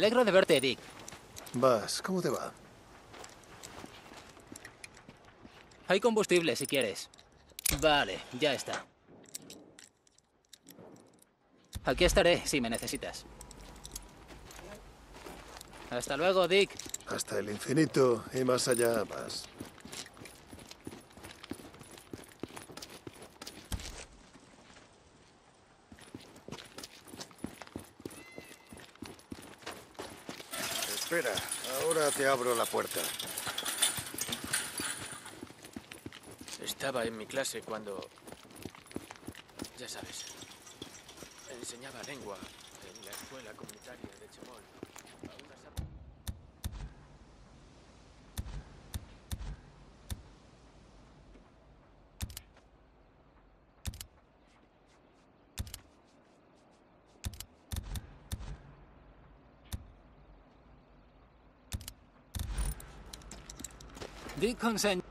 alegro de verte, Dick. Vas, ¿cómo te va? Hay combustible si quieres. Vale, ya está. Aquí estaré si me necesitas. Hasta luego, Dick. Hasta el infinito y más allá vas. Espera, ahora te abro la puerta. Estaba en mi clase cuando... Ya sabes. Enseñaba lengua en la escuela comunitaria de Chemol. A unas... Dick Consent.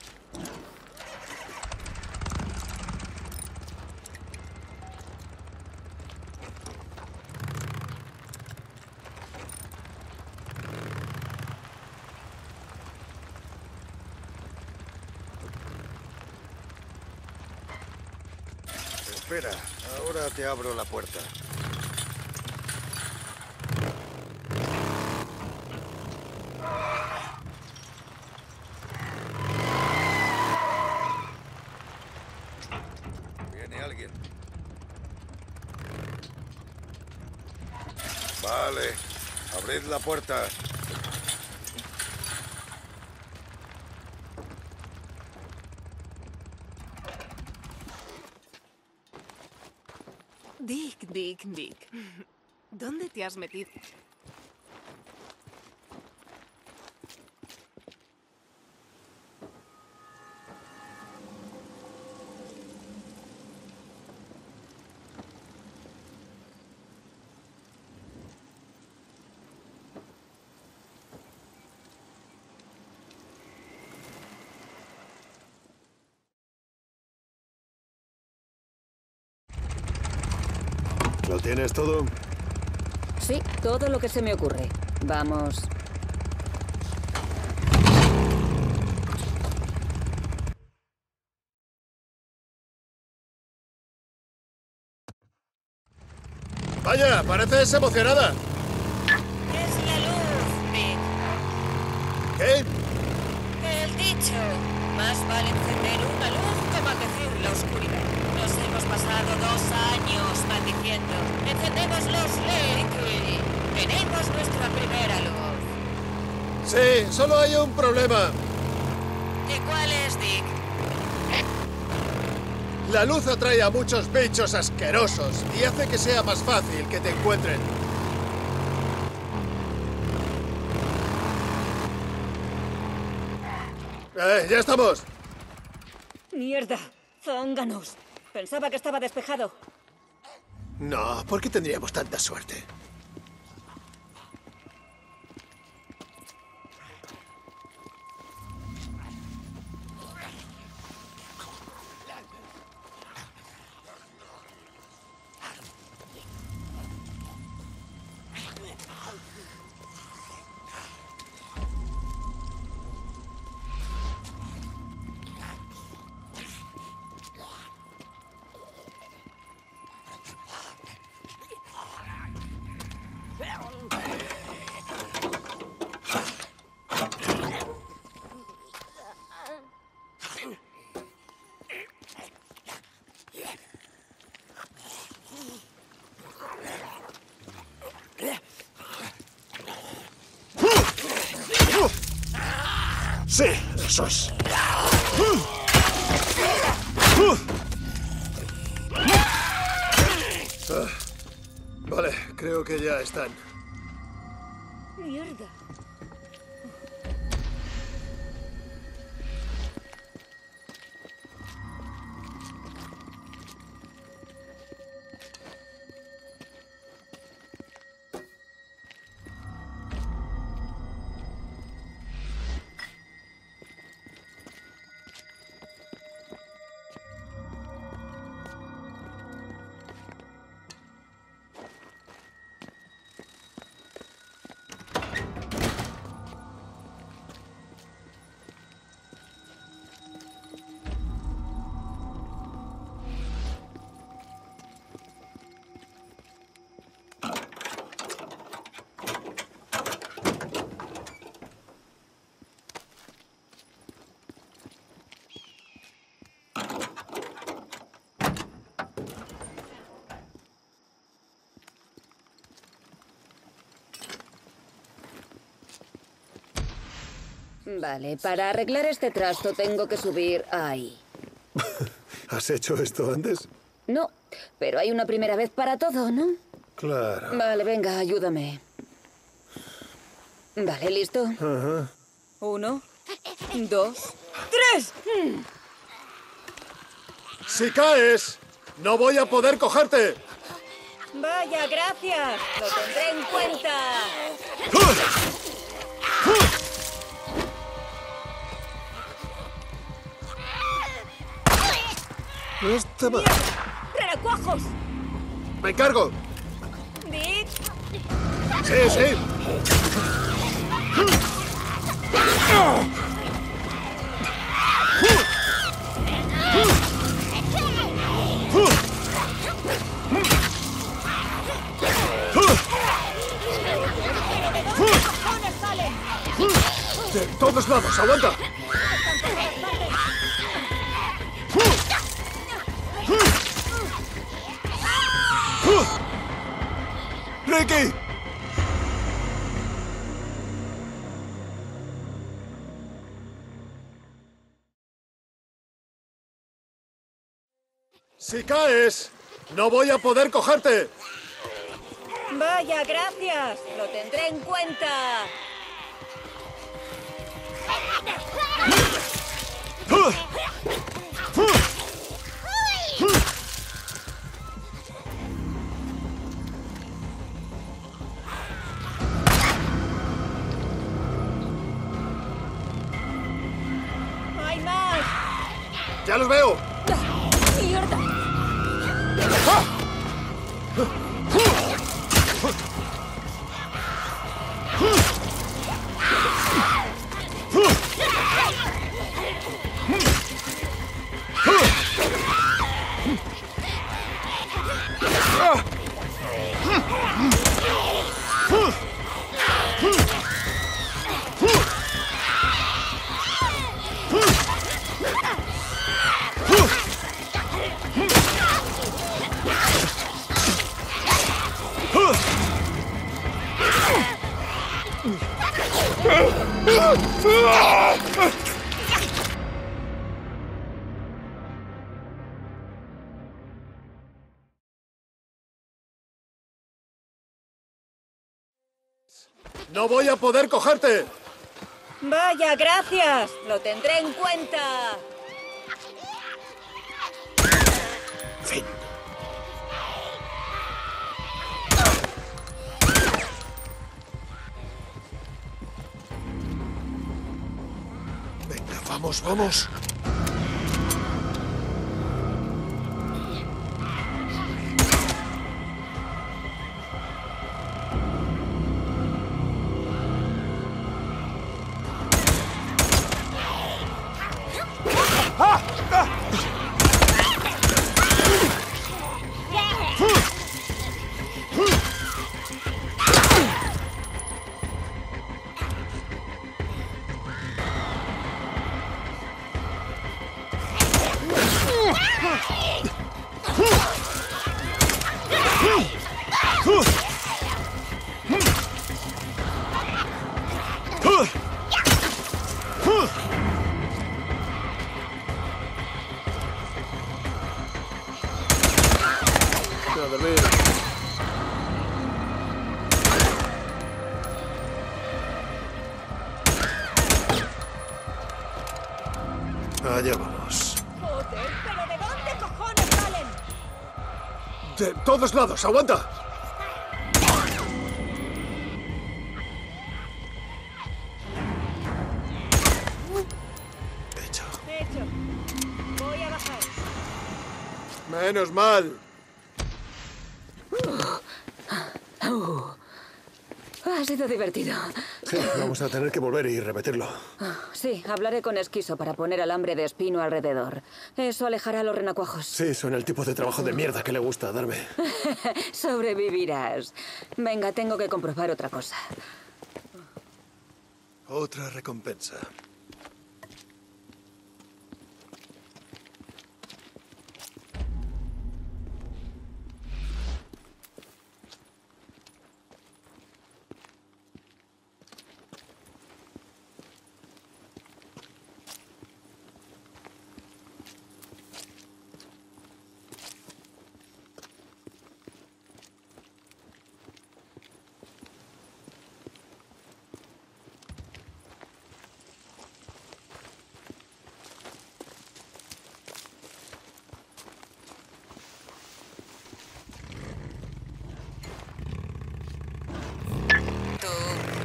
Espera, ahora te abro la puerta. ¿Viene alguien? Vale, abrid la puerta. Dick. ¿Dónde te has metido? ¿Lo tienes todo? Sí, todo lo que se me ocurre. Vamos. Vaya, pareces emocionada. Es la luz, Dick. ¿Qué? El dicho. Más vale encender una luz que maldecir la oscuridad. Nos hemos pasado 2 años maldiciendo. Encendemos los LED y tenemos nuestra primera luz. Sí, solo hay un problema. ¿Y cuál es, Dick? La luz atrae a muchos bichos asquerosos y hace que sea más fácil que te encuentren. Ya estamos. ¡Mierda! ¡Zánganos! Pensaba que estaba despejado. No, ¿por qué tendríamos tanta suerte? Sí, eso es. Vale, creo que ya están. ¡Mierda! Vale, para arreglar este trasto tengo que subir ahí. ¿Has hecho esto antes? No, pero hay una primera vez para todo, ¿no? Claro. Vale, venga, ayúdame. Vale, ¿listo? Ajá. 1, 2, 3. Si caes, no voy a poder cogerte. Vaya, gracias. Lo tendré en cuenta. Está mal. ¡Renacuajos! Me encargo. Dick. Sí, sí. De todos lados, aguanta. ¡Ricky! Si caes, no voy a poder cogerte. Vaya, gracias. Lo tendré en cuenta. ¡Hay más! ¡Ya los veo! ¡Mierda! ¡No voy a poder cogerte! Vaya, gracias. Lo tendré en cuenta. Fin. Venga, vamos, vamos. A dormir. Allá vamos. Joder, pero ¿de dónde cojones salen? De todos lados, aguanta. Hecho. Hecho. Voy a bajar. Menos mal. Ha sido divertido. Sí, vamos a tener que volver y repetirlo. Sí, hablaré con Esquizo para poner alambre de espino alrededor. Eso alejará a los renacuajos. Sí, son el tipo de trabajo de mierda que le gusta darme. Sobrevivirás. Venga, tengo que comprobar otra cosa. Otra recompensa.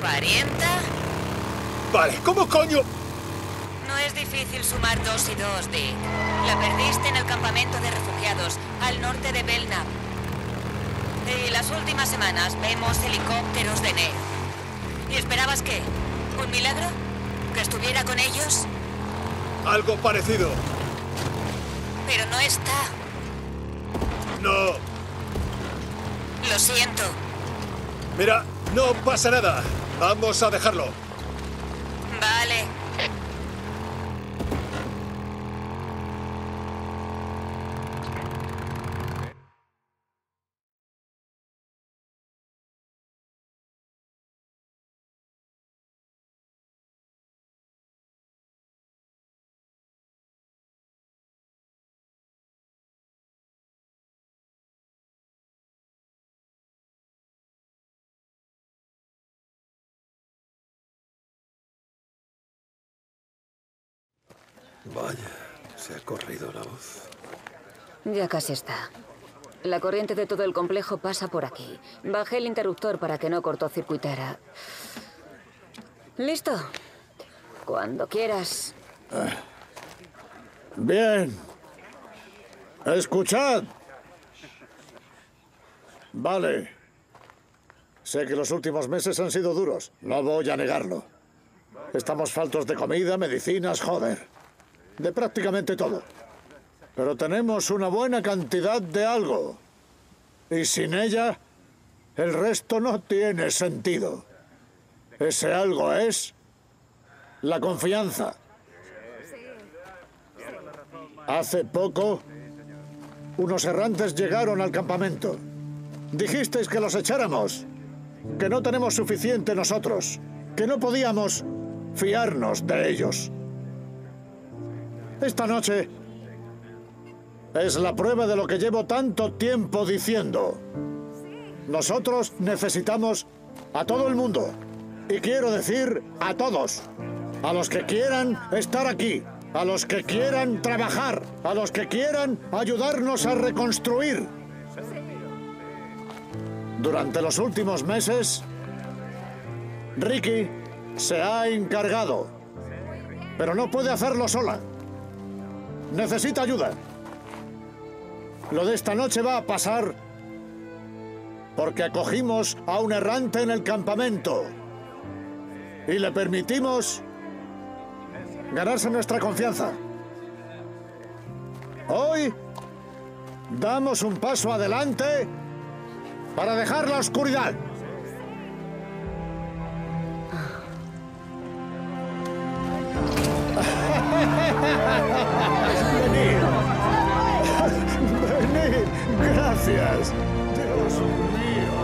¿Parienta? Vale, ¿cómo coño? No es difícil sumar 2 y 2, Dick. La perdiste en el campamento de refugiados, al norte de Belknap. Y las últimas semanas vemos helicópteros de Ned. ¿Y esperabas qué? ¿Un milagro? ¿Que estuviera con ellos? Algo parecido. Pero no está. No. Lo siento. Mira, no pasa nada. Vamos a dejarlo. Vale. Vaya, se ha corrido la voz. Ya casi está. La corriente de todo el complejo pasa por aquí. Bajé el interruptor para que no cortocircuitara. ¿Listo? Cuando quieras. Bien. Escuchad. Vale. Sé que los últimos meses han sido duros. No voy a negarlo. Estamos faltos de comida, medicinas, joder. De prácticamente todo. Pero tenemos una buena cantidad de algo. Y sin ella, el resto no tiene sentido. Ese algo es la confianza. Hace poco, unos errantes llegaron al campamento. Dijisteis que los echáramos, que no tenemos suficiente nosotros, que no podíamos fiarnos de ellos. Esta noche es la prueba de lo que llevo tanto tiempo diciendo. Nosotros necesitamos a todo el mundo. Y quiero decir a todos. A los que quieran estar aquí. A los que quieran trabajar. A los que quieran ayudarnos a reconstruir. Durante los últimos meses, Ricky se ha encargado. Pero no puede hacerlo sola. Necesita ayuda. Lo de esta noche va a pasar porque acogimos a un errante en el campamento y le permitimos ganarse nuestra confianza. Hoy damos un paso adelante para dejar la oscuridad. Venid. Venid. Gracias. Dios mío.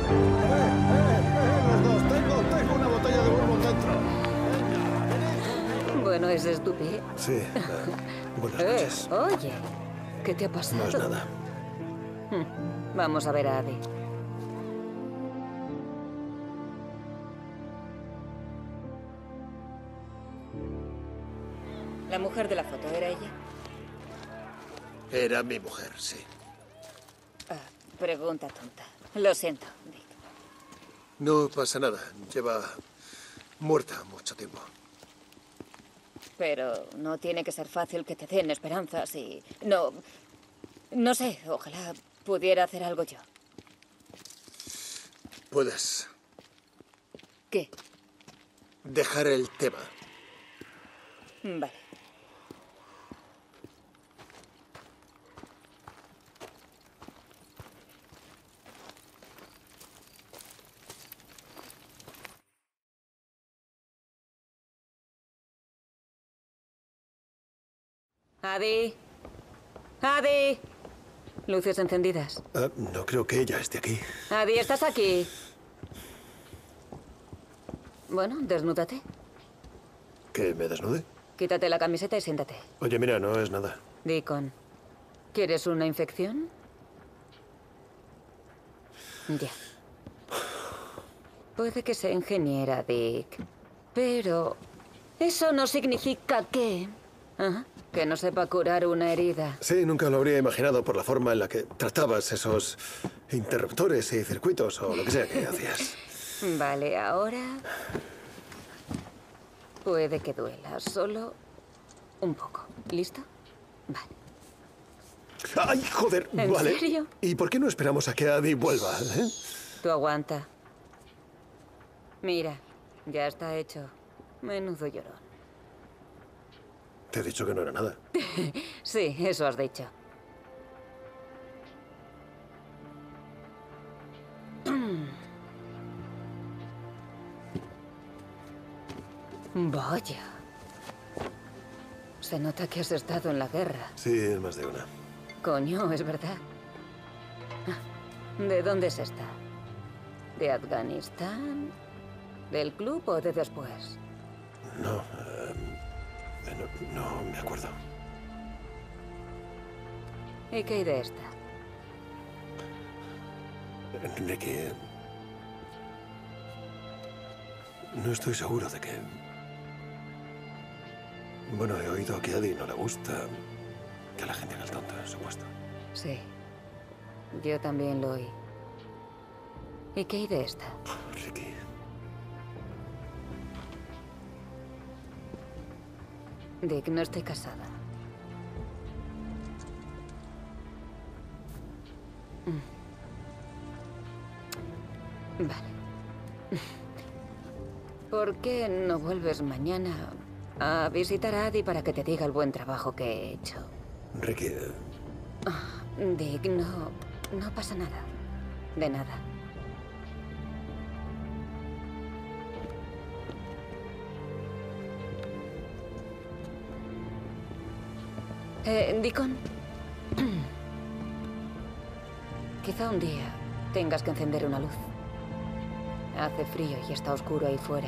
Los dos. Tengo una botella de bourbon dentro. Venga, venid. Bueno, es estúpido. Sí, buenas noches. Oye, ¿qué te ha pasado? No es nada. Vamos a ver a Adi. La mujer de la foto, ¿era ella? Era mi mujer, sí. Pregunta tonta. Lo siento, Dick. No pasa nada. Lleva muerta mucho tiempo. Pero no tiene que ser fácil que te den esperanzas y... No sé, ojalá pudiera hacer algo yo. Puedes ¿Qué? dejar el tema. Vale. Adi. Adi. Luces encendidas. No creo que ella esté aquí. Adi, ¿estás aquí? Bueno, desnúdate. ¿Que me desnude? Quítate la camiseta y siéntate. Oye, mira, no es nada. Deacon, ¿quieres una infección? Ya. Puede que sea ingeniera, Dick. Pero eso no significa que... que no sepa curar una herida. Sí, nunca lo habría imaginado por la forma en la que tratabas esos interruptores y circuitos o lo que sea que hacías. Vale, ahora... Puede que duela, solo un poco. ¿Listo? Vale. ¡Ay, joder! ¿En Vale. serio? ¿Y por qué no esperamos a que Adi vuelva, eh? Tú aguanta. Mira, ya está hecho. Menudo llorón. Te he dicho que no era nada. Sí, eso has dicho. Vaya. Se nota que has estado en la guerra. Sí, es más de una. Coño, es verdad. ¿De dónde es esta? ¿De Afganistán? ¿Del club o de después? No, no me acuerdo. ¿Y qué hay de esta? Ricky... No estoy seguro de que... Bueno, he oído que a Adi no le gusta que la gente haga el tonto, por supuesto. Sí. Yo también lo oí. ¿Y qué hay de esta? Ricky... Dick, no estoy casada. Vale. ¿Por qué no vuelves mañana a visitar a Adi para que te diga el buen trabajo que he hecho? Ricky... Dick, no pasa nada. De nada. Deacon. Quizá un día tengas que encender una luz. Hace frío y está oscuro ahí fuera.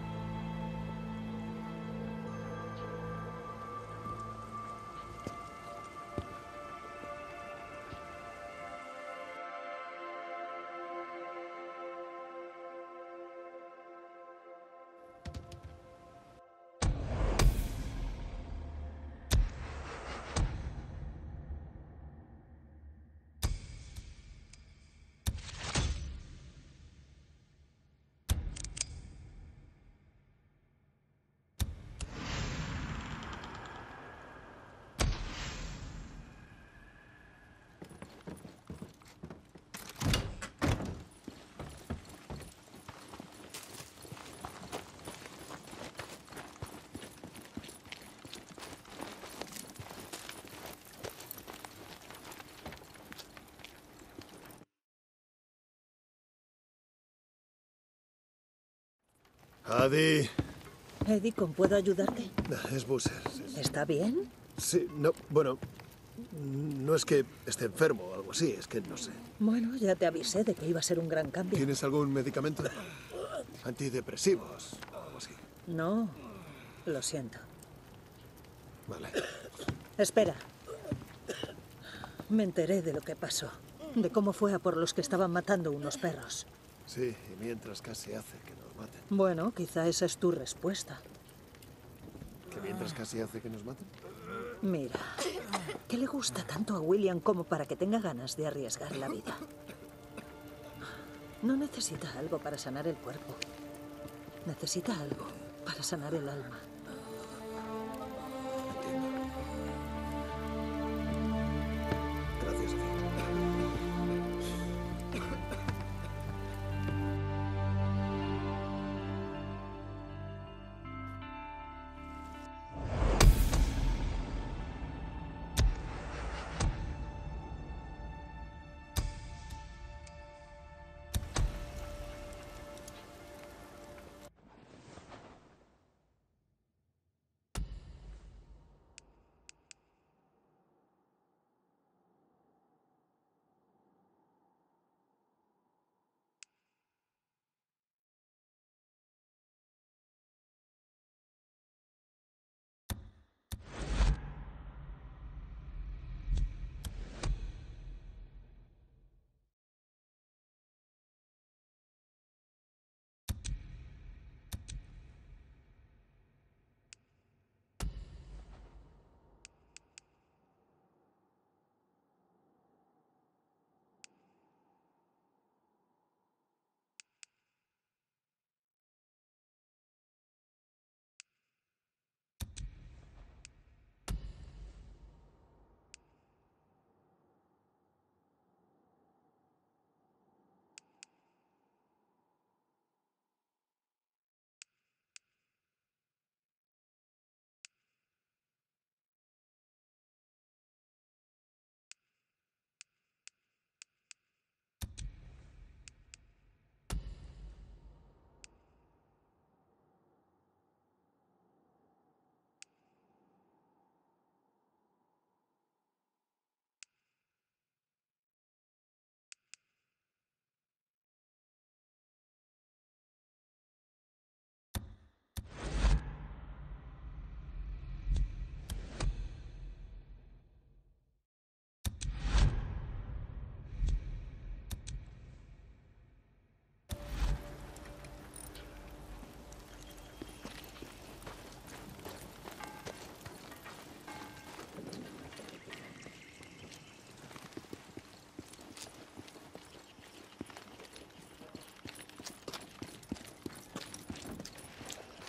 Adi. Deacon, ¿puedo ayudarte? Es Busser. Sí. ¿Está bien? Sí, no, bueno... No es que esté enfermo o algo así, es que no sé. Bueno, ya te avisé de que iba a ser un gran cambio. ¿Tienes algún medicamento? Antidepresivos o algo así. No, lo siento. Vale. Espera. Me enteré de lo que pasó. De cómo fue a por los que estaban matando unos perros. Sí, y mientras casi hace que nos maten. Bueno, quizá esa es tu respuesta. ¿Que mientras casi hace que nos maten? Mira, ¿qué le gusta tanto a William como para que tenga ganas de arriesgar la vida? No necesita algo para sanar el cuerpo. Necesita algo para sanar el alma. Gracias a ti.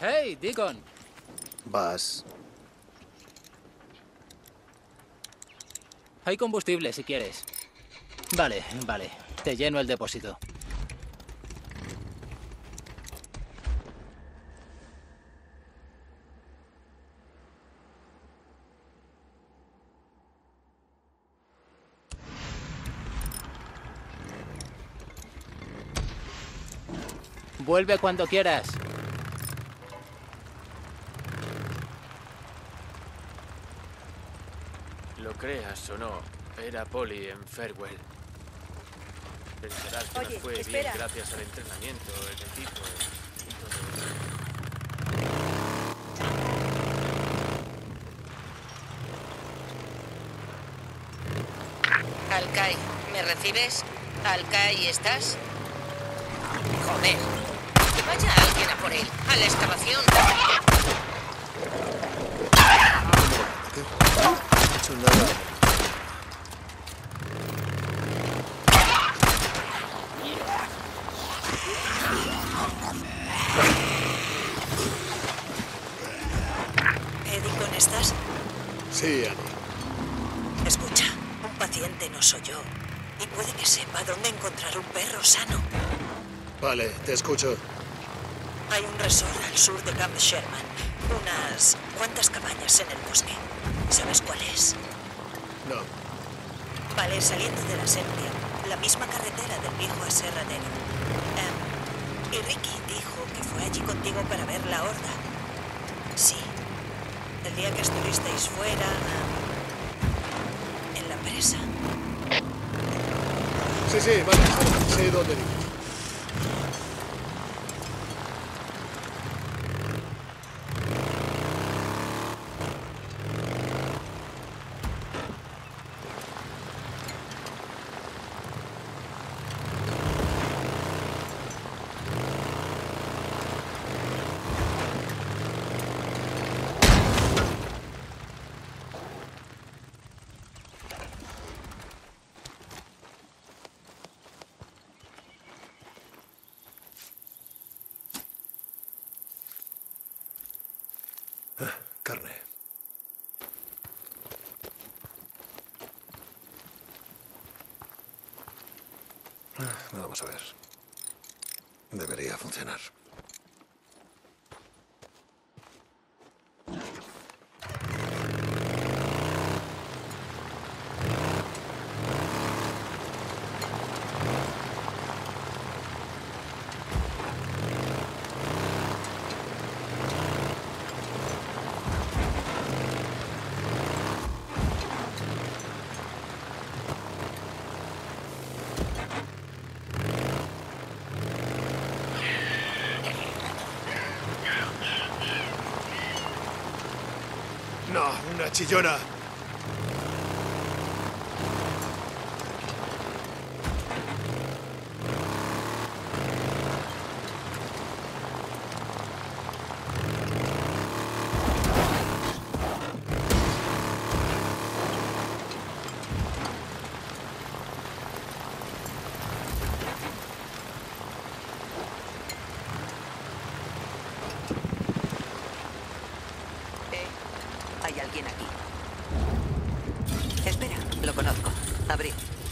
Hey, Deacon. Vas. Hay combustible si quieres. Vale, vale. Te lleno el depósito. Vuelve cuando quieras. Lo creas o no, era Polly en Farewell. Pensarás que Oye, nos fue espera. bien gracias al entrenamiento, el equipo y todo eso. Alcai, ¿me recibes? Alcai, ¿estás? Joder. Que vaya alguien a por él. A la excavación. ¿Qué? No he hecho nada. Deacon, ¿estás? Sí, Annie. Escucha, un paciente no soy yo. Y puede que sepa dónde encontrar un perro sano. Vale, te escucho. Hay un resort al sur de Camp Sherman. Unas cuantas cabañas en el bosque. ¿Sabes cuál es? No. Vale, saliendo de la Sentia, la misma carretera del viejo aserradero. Y Ricky dijo que fue allí contigo para ver la horda. Sí. El día que estuvisteis fuera, en la presa. Sí, vale. Sé dónde ir. Carne. Vamos a ver. Debería funcionar. No, una chillona. Hay alguien aquí. Espera, lo conozco. Abrí.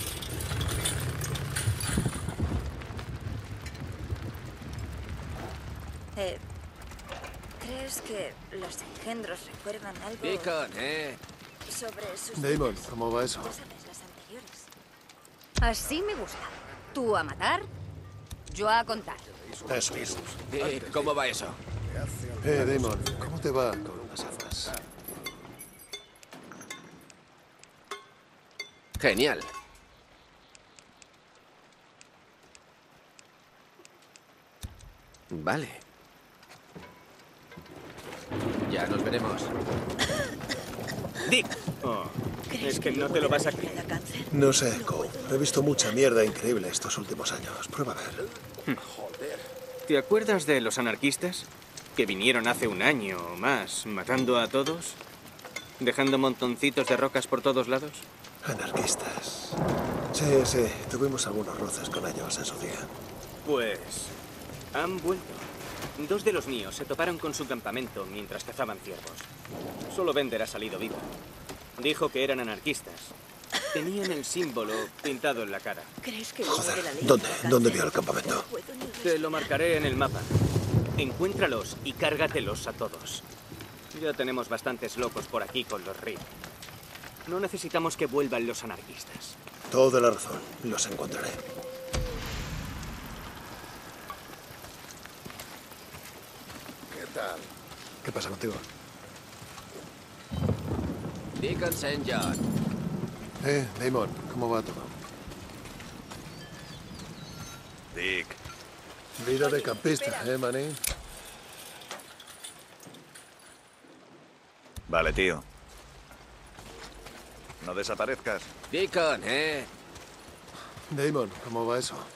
¿Crees que los engendros recuerdan algo Deacon, sobre sus Damon, vidas? ¿cómo va eso? Ya sabes, las anteriores. Así me gusta. Tú a matar, yo a contar. Eso es. ¿Cómo va eso? Damon, ¿cómo te va con las armas? Genial. Vale. Ya nos veremos. Dick. Oh, es que no te lo vas a creer. No sé, Cole. He visto mucha mierda increíble estos últimos años. Prueba a ver. ¿Te acuerdas de los anarquistas? Que vinieron hace un año o más, matando a todos, dejando montoncitos de rocas por todos lados. Anarquistas. Sí, tuvimos algunos roces con ellos en su día. Pues han vuelto. 2 de los míos se toparon con su campamento mientras cazaban ciervos. Solo Bender ha salido vivo. Dijo que eran anarquistas. Tenían el símbolo pintado en la cara. ¿Crees que Joder, ¿dónde? ¿Dónde vio el campamento? Te lo marcaré en el mapa. Encuéntralos y cárgatelos a todos. Ya tenemos bastantes locos por aquí con los Reed. No necesitamos que vuelvan los anarquistas. Toda la razón. Los encontraré. ¿Qué tal? ¿Qué pasa contigo? Deacon St. John. Damon, ¿cómo va todo? Dick. Vida de campista, Manny? Vale, tío. No desaparezcas. Deacon, Damon, ¿cómo va eso?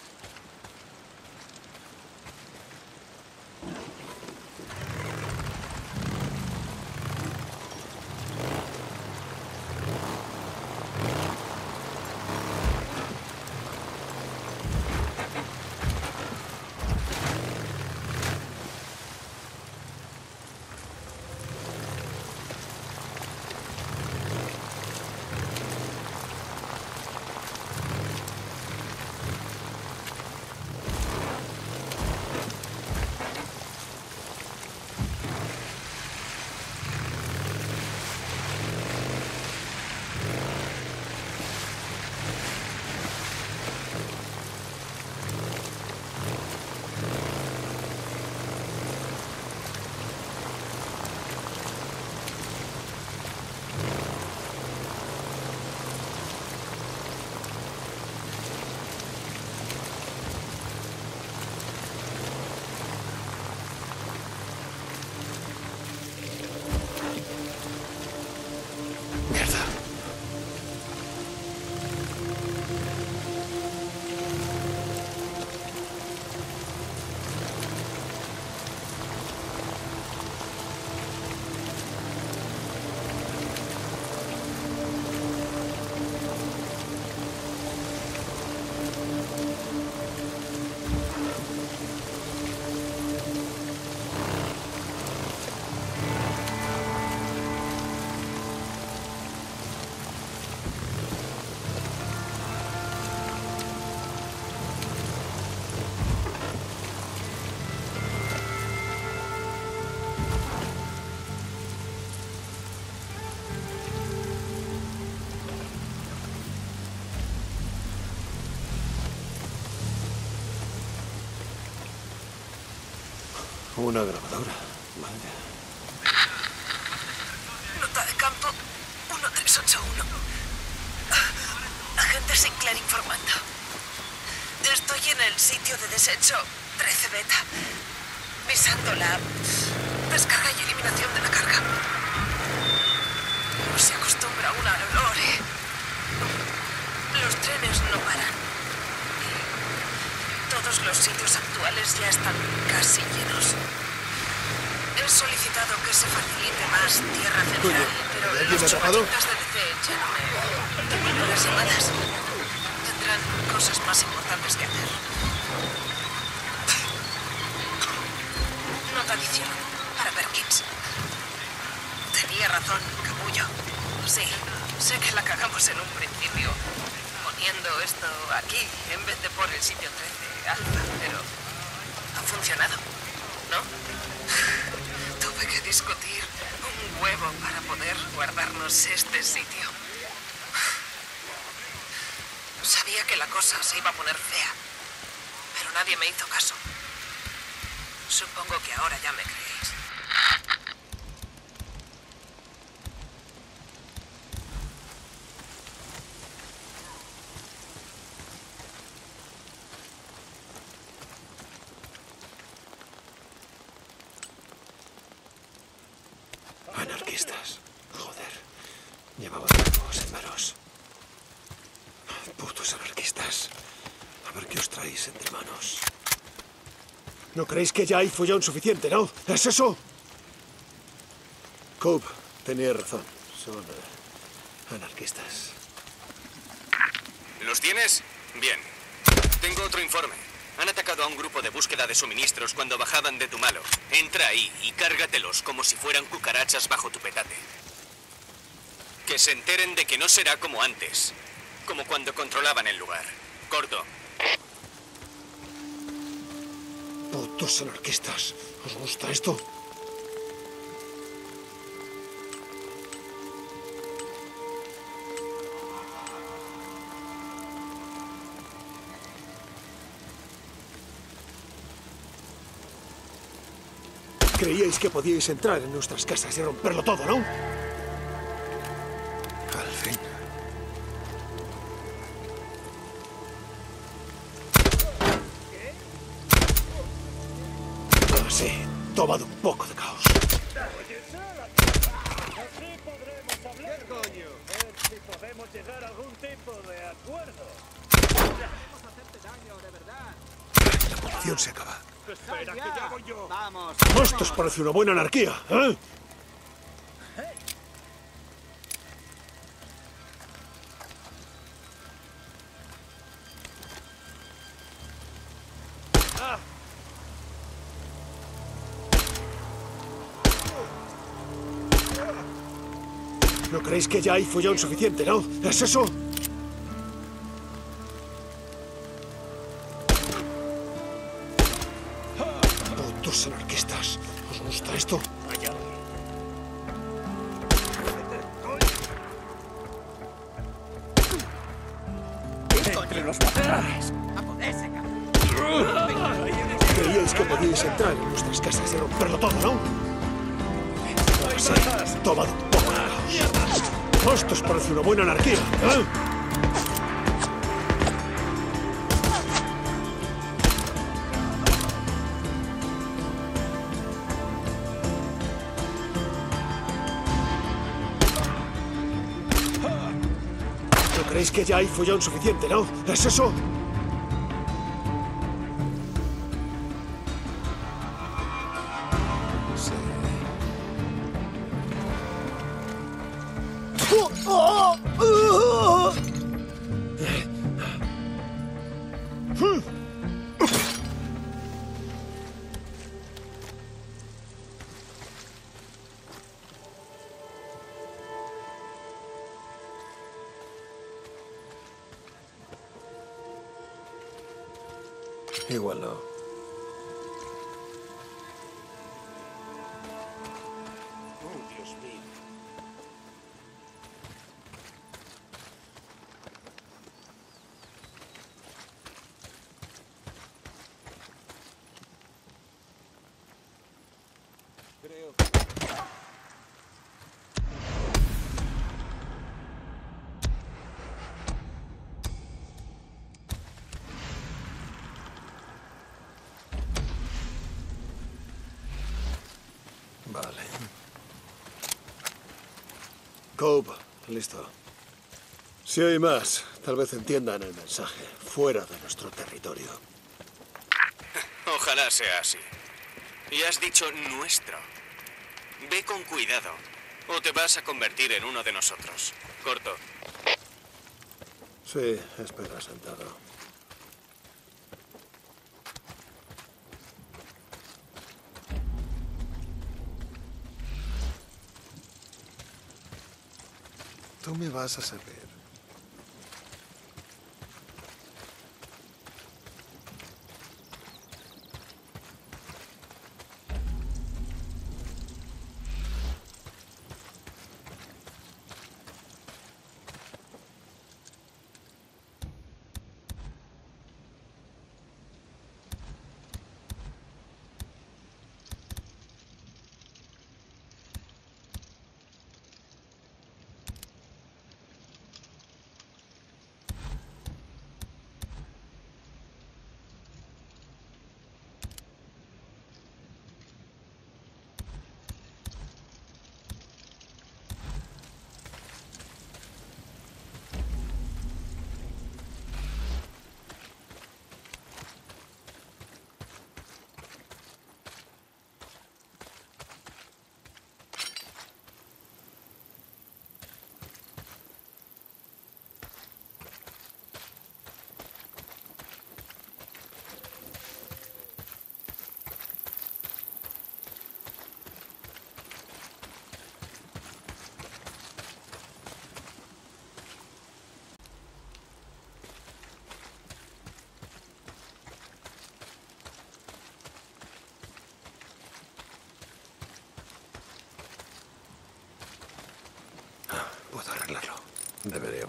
Una grabadora. Vaya. Nota de campo 1381. Agente Sinclair informando. Estoy en el sitio de desecho 13 beta, visando la descarga y eliminación de la carga. No se acostumbra aún al olor, ¿eh? Los trenes no paran. Todos los sitios actuales ya están casi llenos. He solicitado que se facilite más tierra central, pero los chupachitas de DC ya no me devuelven las llamadas. Tendrán cosas más importantes que hacer. Nota adicional para Perkins. Tenía razón, capullo. Sí, sé que la cagamos en un principio, poniendo esto aquí en vez de por el sitio 13 alfa, pero ha funcionado, ¿no? Tuve que discutir un huevo para poder guardarnos este sitio. Sabía que la cosa se iba a poner fea, pero nadie me hizo caso. Supongo que ahora ya me creéis. Anarquistas. Joder. Llevaba tiempo sin veros. Putos anarquistas. A ver qué os traéis entre manos. ¿No creéis que ya hay follón suficiente, no? ¿Es eso? Cobb tenía razón. Son anarquistas. ¿Los tienes? Bien. Tengo otro informe. Han atacado a un grupo de búsqueda de suministros cuando bajaban de Tumalo. Entra ahí y cárgatelos como si fueran cucarachas bajo tu petate. Que se enteren de que no será como antes. Como cuando controlaban el lugar. Corto. Putos anarquistas. ¿Os gusta esto? Creíais que podíais entrar en nuestras casas y romperlo todo, ¿no? Al fin. Ah, sí. Tomad un poco de caos. Así podremos hablar. ¿Qué coño? Ver si podemos llegar a algún tipo de acuerdo. Queremos hacerte daño, de verdad. La munición se acaba. Espera, que ya voy yo. Vamos. Esto os parece una buena anarquía, ¿eh? ¿No creéis que ya hay follón suficiente, no? ¿Es eso? Putos anarquistas. ¿Os gusta esto? Entre los matorrales. A poderse, cabrón. Creíais que podíais entrar en nuestras casas y romperlo todo, ¿no? Sí, tomad un poco de caos. Esto os parece una buena anarquía, ¿eh? ¿No creéis que ya hay follón suficiente, no? ¿Es eso? Igual no. Oh, Dios mío. Creo que... Vale. Cope, listo. Si hay más, tal vez entiendan el mensaje. Fuera de nuestro territorio. Ojalá sea así. Y has dicho nuestro. Ve con cuidado, o te vas a convertir en uno de nosotros. Corto. Sí, espera sentado. Tú me vas a servir.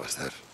hacer.